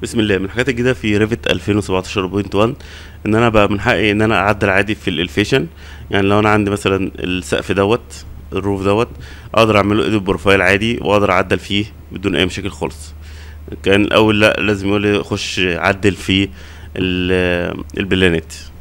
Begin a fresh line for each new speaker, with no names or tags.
بسم الله. من الحاجات الجديده في ريفت 2017.1 ان انا بقى من حقي ان انا اعدل عادي في الالفيشن. يعني لو انا عندي مثلا السقف الروف اقدر اعمله ايديت بروفايل عادي واقدر اعدل فيه بدون اي مشاكل خالص. كان الاول لا، لازم يقول لي خش عدل في البلانات.